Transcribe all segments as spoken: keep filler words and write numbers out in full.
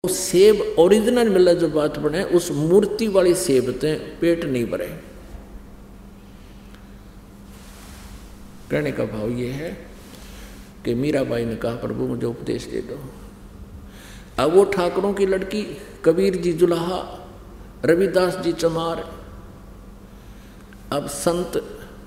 सेब ओरिजिनल मिला जो बात बने, उस मूर्ति वाली सेब ते पेट नहीं भरे। कहने का भाव ये है कि मीराबाई ने कहा प्रभु मुझे उपदेश दे दो। अब वो ठाकुरों की लड़की, कबीर जी जुलाहा, रविदास जी चमार, अब संत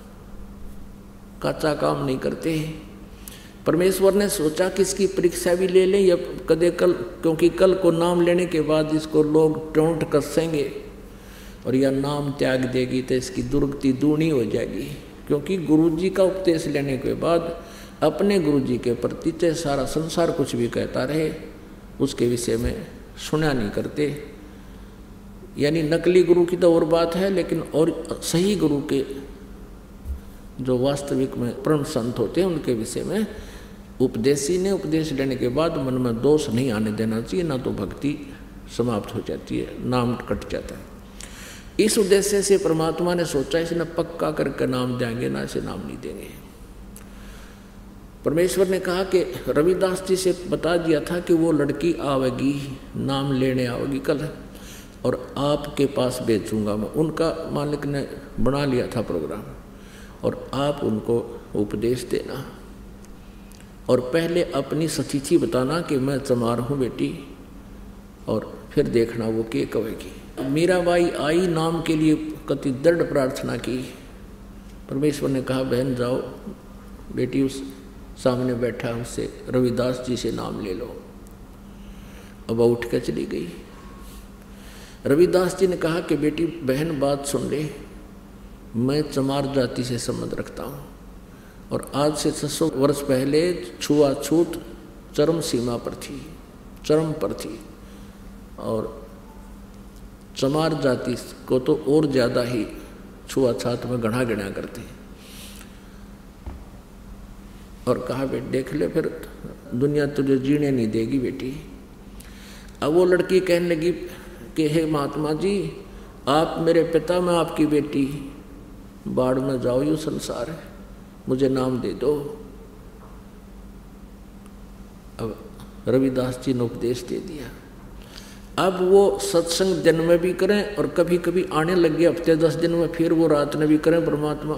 काचा काम नहीं करते। परमेश्वर ने सोचा कि इसकी परीक्षा भी ले लें या कदे कल, क्योंकि कल को नाम लेने के बाद इसको लोग टोंट कसेंगे और यह नाम त्याग देगी तो इसकी दुर्गति दूनी हो जाएगी। क्योंकि गुरुजी का उपदेश लेने के बाद अपने गुरुजी के प्रति चाहे सारा संसार कुछ भी कहता रहे उसके विषय में सुना नहीं करते। यानी नकली गुरु की तो और बात है, लेकिन और सही गुरु के जो वास्तविक में परम संत होते हैं उनके विषय में उपदेशी ने उपदेश लेने के बाद मन में दोष नहीं आने देना चाहिए, ना तो भक्ति समाप्त हो जाती है, नाम कट जाता है। इस उद्देश्य से परमात्मा ने सोचा इसे न पक्का करके नाम देंगे ना इसे नाम नहीं देंगे। परमेश्वर ने कहा कि रविदास जी से बता दिया था कि वो लड़की आवेगी, नाम लेने आवेगी कल और आपके पास भेजूंगा मैं। उनका मालिक ने बना लिया था प्रोग्राम और आप उनको उपदेश देना और पहले अपनी सतीथि बताना कि मैं चमार हूँ बेटी, और फिर देखना वो के कहेगी। मीराबाई आई, नाम के लिए कति दृढ़ प्रार्थना की। परमेश्वर ने कहा बहन जाओ बेटी, उस सामने बैठा उससे रविदास जी से नाम ले लो। अब उठ कर चली गई। रविदास जी ने कहा कि बेटी बहन बात सुन ले, मैं चमार जाति से संबंध रखता हूँ और आज से छह सौ वर्ष पहले छुआछूत चरम सीमा पर थी, चरम पर थी, और चमार जाति को तो और ज़्यादा ही छुआछात में गढ़ा गिना करते हैं। और कहा बेटी देख ले फिर दुनिया तुझे जीने नहीं देगी बेटी। अब वो लड़की कहने लगी कि हे महात्मा जी, आप मेरे पिता, मैं आपकी बेटी, बाढ़ में जाओ यू संसार है, मुझे नाम दे दो। अब रविदास जी ने उपदेश दे दिया। अब वो सत्संग दिन में भी करें और कभी कभी आने लग गए हफ्ते दस दिन में, फिर वो रात में भी करें परमात्मा।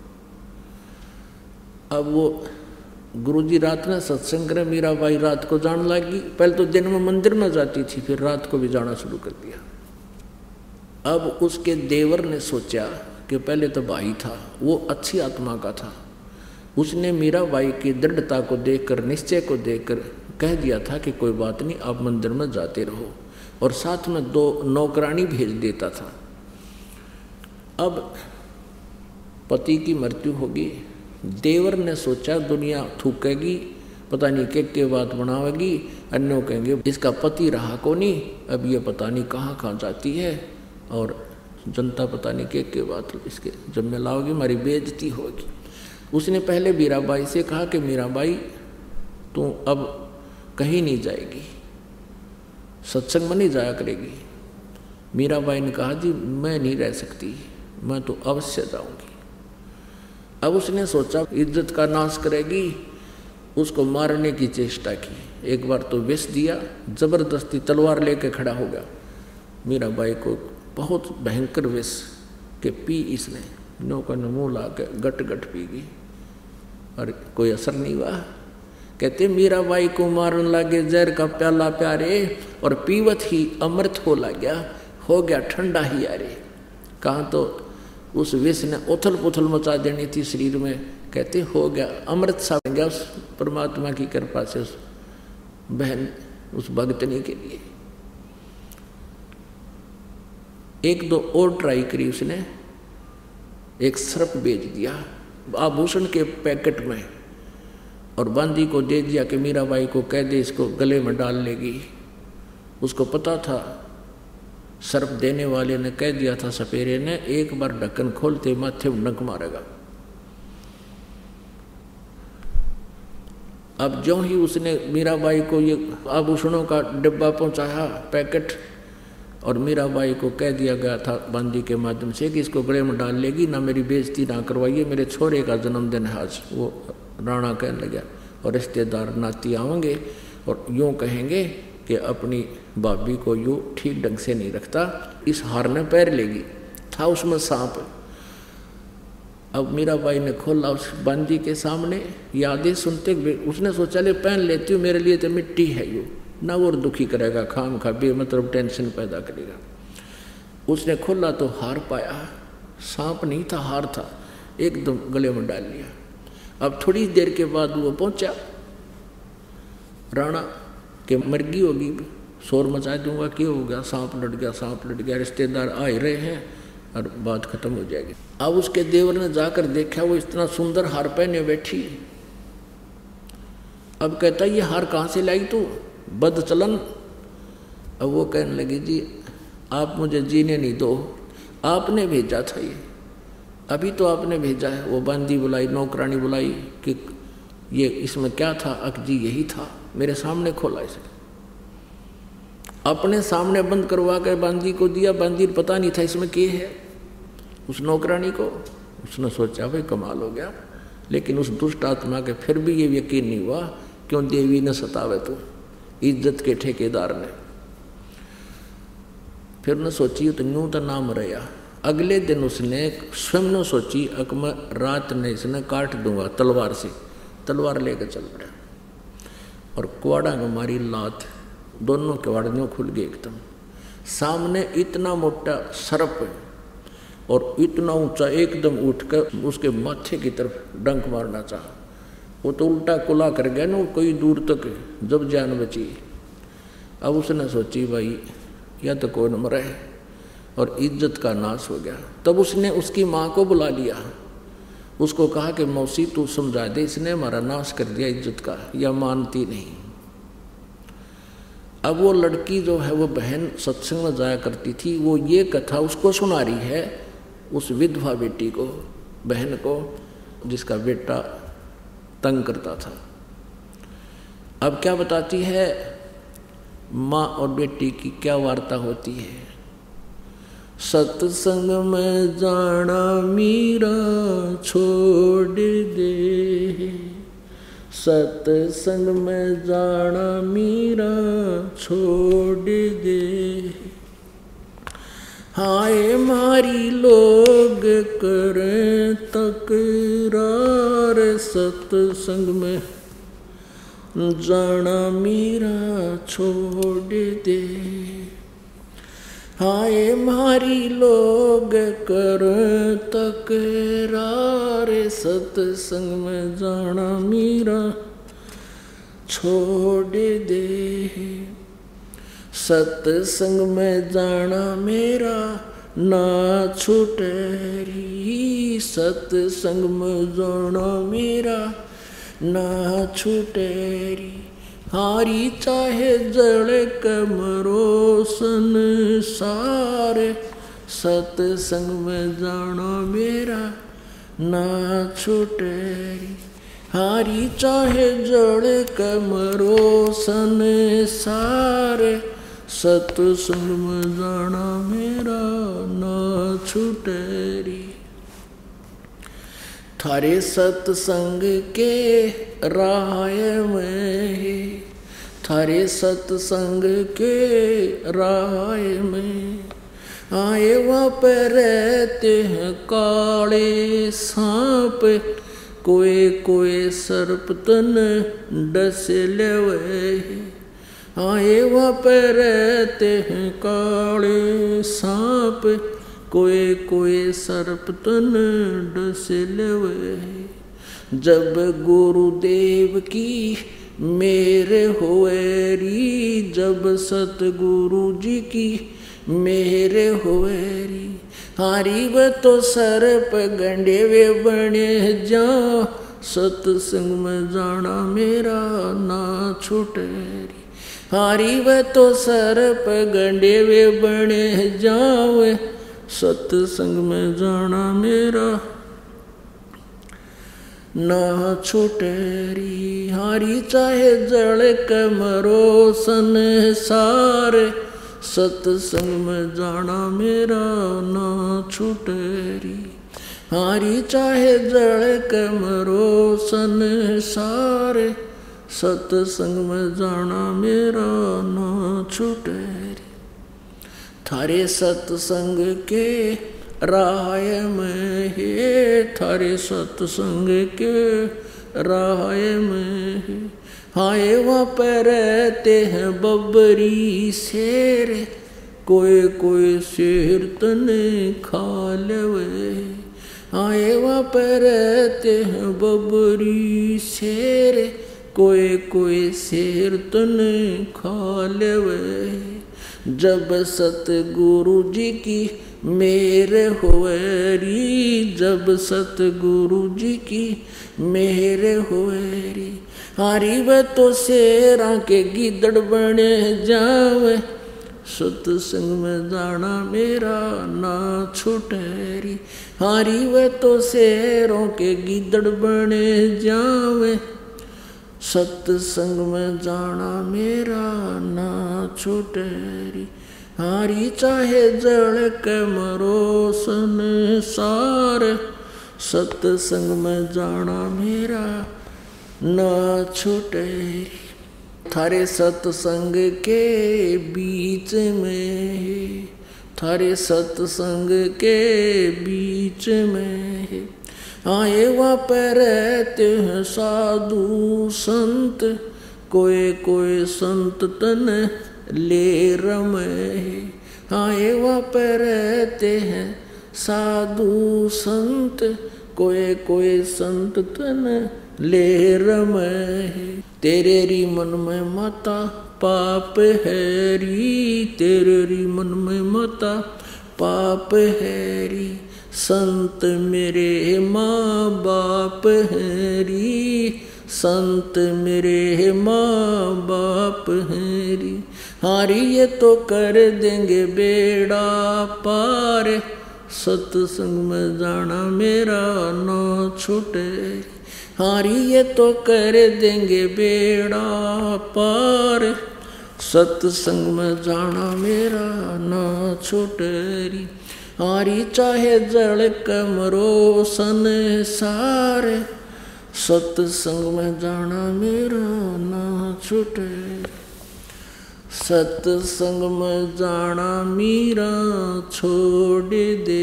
अब वो गुरुजी रात में सत्संग करें, मीराबाई रात को जाने लगी। पहले तो दिन में मंदिर में जाती थी, फिर रात को भी जाना शुरू कर दिया। अब उसके देवर ने सोचा कि पहले तो भाई था, वो अच्छी आत्मा का था, उसने मीराबाई की दृढ़ता को देखकर, निश्चय को देखकर कह दिया था कि कोई बात नहीं, आप मंदिर में जाते रहो, और साथ में दो नौकरानी भेज देता था। अब पति की मृत्यु होगी, देवर ने सोचा दुनिया थूकेगी, पता नहीं के के बात बनावेगी, अन्यों कहेंगे इसका पति रहा को नहीं, अब ये पता नहीं कहाँ कहाँ जाती है, और जनता पता नहीं के के बात इसके जब में लाओगी, हमारी बेइज्जती होगी। उसने पहले मीराबाई से कहा कि मीराबाई तू अब कहीं नहीं जाएगी, सत्संग में नहीं जाया करेगी। मीराबाई ने कहा जी मैं नहीं रह सकती, मैं तो अवश्य जाऊंगी। अब उसने सोचा इज्जत का नाश करेगी, उसको मारने की चेष्टा की। एक बार तो विष दिया, जबरदस्ती तलवार लेके खड़ा हो गया। मीराबाई को बहुत भयंकर विष के पी इसने, नौका ने मुँह ला के गट गट पी गई और कोई असर नहीं हुआ। कहते मीराबाई को मारन लागे जहर का प्याला प्यारे, और पीवत ही अमृत हो ला गया, हो गया ठंडा ही यारे। कहाँ तो उस विष ने उथल पुथल मचा देनी थी शरीर में, कहते हो गया अमृत सा बन गया उस परमात्मा की कृपा से, उस बहन उस भगतनी के लिए। एक दो और ट्राई करी उसने, एक सर्प बेच दिया आभूषण के पैकेट में और बांदी को दे दिया कि मीराबाई को कह दे इसको गले में डाल लेगी। उसको पता था, सर्प देने वाले ने कह दिया था सपेरे ने, एक बार ढक्कन खोलते माथे में डंक मारेगा। अब जो ही उसने मीराबाई को ये आभूषणों का डिब्बा पहुंचाया पैकेट, और मीराबाई को कह दिया गया था बांदी के माध्यम से कि इसको गले में डाल लेगी, ना मेरी बेइज्जती ना करवाइए, मेरे छोरे का जन्मदिन है आज। वो राणा कहने लगा और रिश्तेदार नाती आएंगे और यूँ कहेंगे कि अपनी भाभी को यूँ ठीक ढंग से नहीं रखता, इस हार ने पैर लेगी। था उसमें सांप। अब मीराबाई ने खोला उस बंदी के सामने, यादें सुनते उसने सोचा ले पहन लेती हूँ, मेरे लिए तो मिट्टी है यूँ ना, और दुखी करेगा, खाम खा बे मतलब टेंशन पैदा करेगा। उसने खोला तो हार पाया, सांप नहीं था हार था, एकदम गले में डाल लिया। अब थोड़ी देर के बाद वो पहुंचा राणा के मर्गी होगी, शोर मचा दूंगा, क्यों हो गया, सांप लड़ गया, सांप लड़ गया, रिश्तेदार आ रहे हैं और बात खत्म हो जाएगी। अब उसके देवर ने जाकर देखा वो इतना सुंदर हार पहने बैठी। अब कहता ये हार कहाँ से लाई तू, बद चलन। अब वो कहने लगी जी आप मुझे जीने नहीं दो, आपने भेजा था ये, अभी तो आपने भेजा है। वो बंदी बुलाई, नौकरानी बुलाई कि ये इसमें क्या था, अक जी यही था, मेरे सामने खोला इसे, अपने सामने बंद करवा कर बंदी को दिया। बंदी पता नहीं था इसमें क्या है उस नौकरानी को। उसने सोचा भाई कमाल हो गया, लेकिन उस दुष्ट आत्मा के फिर भी ये यकीन नहीं हुआ, क्यों देवी ने सतावे तो इज्जत के ठेकेदार ने। फिर ने सोची तो यूं तो नाम रहा। अगले दिन उसने स्वयं ने सोची अक मैं रात ने इसने काट दूंगा तलवार से, तलवार लेकर चल पड़ा और कुआड़ा में मारी लात, दोनों किवाड़ियों खुल गए एकदम। सामने इतना मोटा सर्प और इतना ऊंचा, एकदम उठकर उसके माथे की तरफ डंक मारना चाहा। वो तो उल्टा कुला कर गया ना कोई दूर तक, जब जान बची। अब उसने सोची भाई या तो कोई न मरे, और इज्जत का नाश हो गया। तब उसने उसकी माँ को बुला लिया, उसको कहा कि मौसी तू समझा दे, इसने हमारा नाश कर दिया इज्जत का, या मानती नहीं। अब वो लड़की जो है वो बहन सत्संग में जाया करती थी, वो ये कथा उसको सुना रही है, उस विधवा बेटी को, बहन को, जिसका बेटा तंग करता था। अब क्या बताती है, माँ और बेटी की क्या वार्ता होती है। सत्संग में जाना मीरा छोड़ दे, सत्संग में जाना मीरा छोड़ दे, हाय मारी लोग करें तकरार, सत्संग में जाना मीरा छोड़ दे, हाय मारी लोग कर तकरार, सत्संग में जाना मीरा छोड़ दे, सत्संग में जाना मेरा ना छूटेरी, सत्संग में जाना मेरा ना छूटेरी, हारी चाहे जड़ कमरो संसार, सत्संग में जाना मेरा ना छूटेरी, हारी चाहे जड़ कमरो संसार, सत्संग में जाना मेरा ना छूटेरी, थारे सत्संग के राय में, थारे सत्संग के राय में, आए वहाँ पर रहते हैं काले सांप, कोई कोई सर्प तन डस लेवे, आए वहाँ पर रहते हैं काले सांप, कोई कोई सर्प तन डस लेवे, जब गुरुदेव की मेरे होएरी, जब सतगुरु जी की मेरे होएरी, हारी व तो सर्प गंडे वे बने जा, सत्संग में जाना मेरा ना छूटेरी, हारी व तो सर्प गंडे वे बने जावे, सत्संग में जाना मेरा ना छूटेरी, हारी चाहे जड़ कमरो संसार, सत्संग में जाना मेरा ना छूटेरी, हारी चाहे जड़ कमरो संसार, सत्संग में जाना मेरा ना छूटे रे। थारे सत्संग के राय में है, थारे सत्संग के राय में है। हाय वहाँ पर रहते हैं बबरी शेर, कोई कोई शेर तने खा लेवे। हाय वहाँ पर रहते हैं बबरी शेर, कोई कोई शेर तने खा लेवे। जब सतगुरु जी की मेर होएरी, जब सतगुरु जी की मेर होएरी। हारी वे तो शेरा के गिदड़ बने जावे, सत्संग में जाना मेरा ना छूटेरी। हारी वे तो शेरों के गिदड़ बने जावे, सत्संग में जाना मेरा ना छूटेरी। हारी चाहे जड़ के मरो संसार, सत्संग में जाना मेरा ना छूटेरी। थारे सत्संग के बीच में, थारे सत्संग के बीच में आए वहाँ पर रहते हैं साधु संत, कोई कोई संत तन ले रमे। आए वहाँ पर रहते हैं साधु संत, कोई कोई संत तन ले रमे। तेरे री मन में माता पाप है री, तेरे री मन में माता पाप है री। संत मेरे माँ बाप हैं री, संत मेरे माँ बाप हैं री। हारी ये तो कर देंगे बेड़ा पार, सत्संग में जाना मेरा ना छूटे। हारी ये तो कर देंगे बेड़ा पार, सत्संग में जाना मेरा ना छूटे। हारी चाहे जड़ कमरो संसार, सत्संग में जाना मेरा ना छूटे। सत्संग में जाना मेरा छोड़ दे,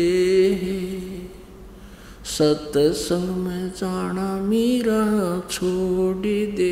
सत्संग में जाना मेरा छोड़ दे।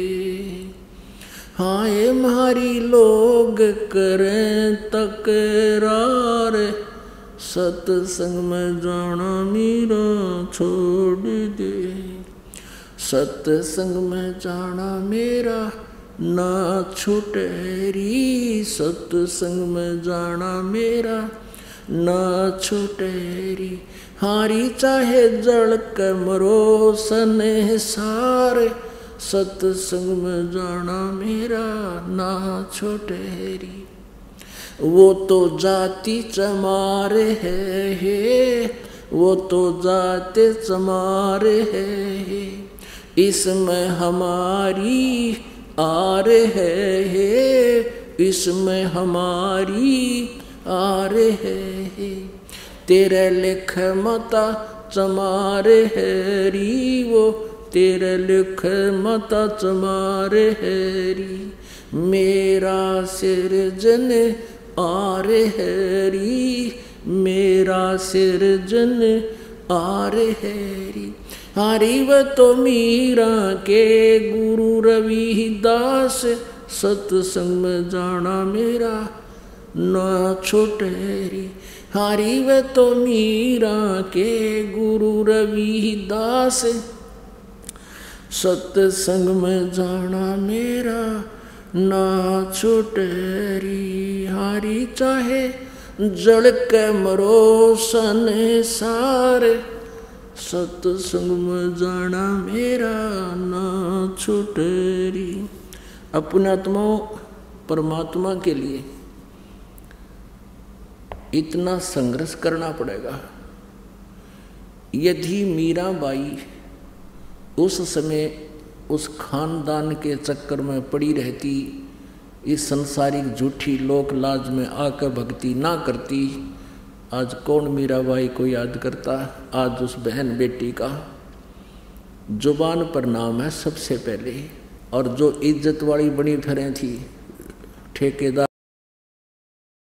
हाय मारी लोग करें तकरार, सत्संग में जाना मेरा छोड़ दे। सत्संग में जाना मेरा ना छूटे री, सत्संग में जाना मेरा ना छूटे री। हारी चाहे जड़ कमरो संसार, सत्संग में जाना मेरा ना छूटे री। वो तो जाति चमारे है, है वो तो जाते चमारे है। इसमें हमारी आर है, है इसमें हमारी आर है। तेरे लिख मता चमारे है री, वो तेरे लिख मता चमारे है री। मेरा सिर जन आर है री, मेरा सिर जन आर है री। हारी व तो मीरा के गुरु रविदास, सत्संग में जाना मेरा ना छूटे री। हारी व तो मीरा के गुरु रविदास, सत्संग में जाना मेरा ना छूटे री। हारी चाहे जड़ के मरो संसार, सत्संग में जाना मेरा ना छूटे री। अपने आत्माओं परमात्मा के लिए इतना संघर्ष करना पड़ेगा। यदि मीराबाई उस समय उस खानदान के चक्कर में पड़ी रहती, इस संसारिक झूठी लोक लाज में आकर भक्ति ना करती, आज कौन मीराबाई को याद करता। आज उस बहन बेटी का जुबान पर नाम है सबसे पहले। और जो इज्जत वाली बनी फिरें थी ठेकेदार